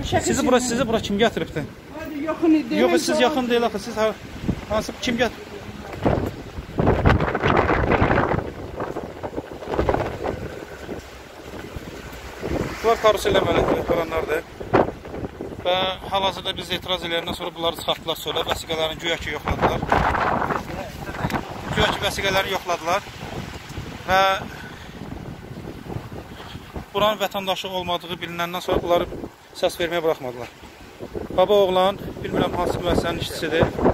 Sizi bura kim gətiribdi? Yaxın idi. Yox, siz yaxın deyil axı. Siz hansı kim gətirib? Bunlar karusel qaranlardır. Və hal-hazırda biz etiraz eləyəndən sonra bunları çıxartdılar sonra. Vəsiqələrini güya ki yoxladılar. Güya ki vəsiqələrini yoxladılar. Və buranın vətəndaşı olmadığı bilinəndən sonra bunları səs verməyə buraxmadılar. Baba oğlan, bilmirəm hansı müəssisənin işçisidir.